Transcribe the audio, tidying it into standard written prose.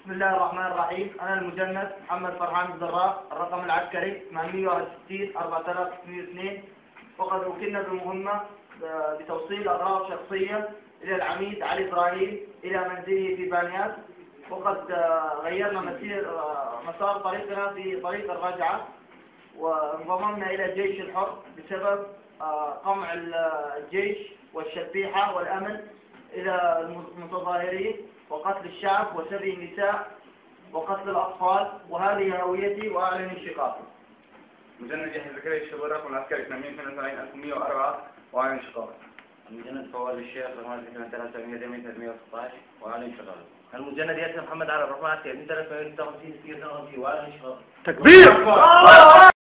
بسم الله الرحمن الرحيم. أنا المجند محمد فرحان الزراق، الرقم العسكري 861 4602. وقد وكلنا بمهمة بتوصيل أغراض شخصية إلى العميد علي إبراهيم إلى منزله في بانيات. وقد غيرنا مسار طريقنا في طريق الرجعة، وانضممنا إلى الجيش الحر بسبب قمع الجيش والشبيحة والأمن إلى المتظاهرين وقتل الشعب وسبي النساء وقتل الأطفال. وهذه هويتي وأعلن انشقاقي. مجند يحيى زكريا الشباب، الرقم العسكري 872 وأعلن انشقاقي. المجند فواز الشيخ، رقم 316 وأعلن انشقاقي. المجند ياسر محمد علي، الرقم العسكري 356 وأعلن انشقاقي. تكبير!